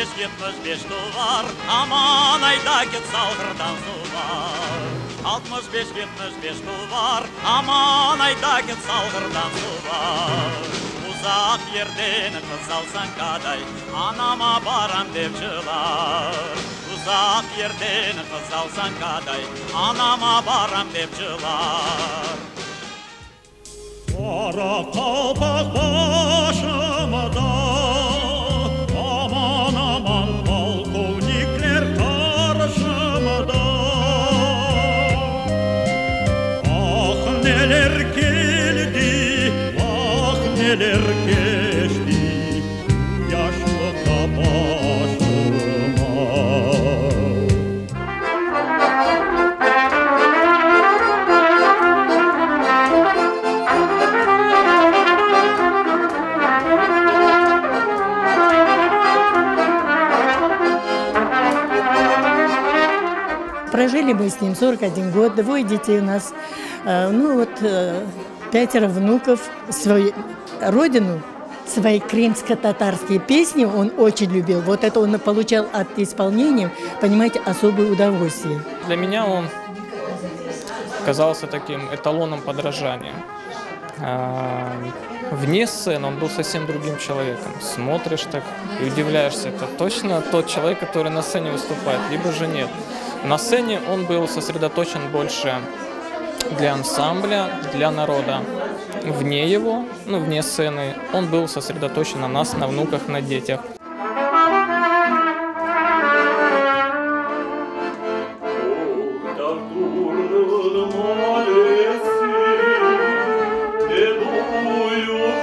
65 var, aman ayda git salgırdan su var. 65 var, aman ayda git salgırdan su var. Uzak yerden kız alsan kaday, anama baram dep çılar. Uzak yerden kız alsan kaday, anama baram dep çılar. Kara kalpak başıma da, aman aman polkovnikler karşıma da. Ah neler geldi, ah neler geçti, yaşlıkta başıma. Прожили мы с ним 41 год, двое детей у нас, 5 внуков. Свою родину, свои крымско-татарские песни он очень любил. Вот это он получал от исполнения, понимаете, особое удовольствие. Для меня он казался таким эталоном подражания. Вне сцены он был совсем другим человеком. Смотришь так и удивляешься, это точно тот человек, который на сцене выступает, либо же нет. На сцене он был сосредоточен больше для ансамбля, для народа. Вне его, вне сцены, он был сосредоточен на нас, на внуках, на детях. Дедую